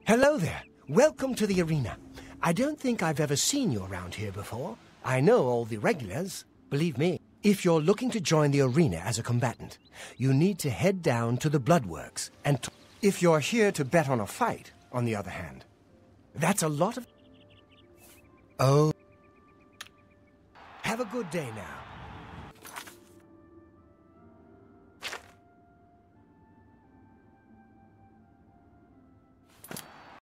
Hello there. Welcome to the arena. I don't think I've ever seen you around here before. I know all the regulars. Believe me, if you're looking to join the arena as a combatant, you need to head down to the Bloodworks. And if you're here to bet on a fight, on the other hand, that's a lot of... Oh. Have a good day now.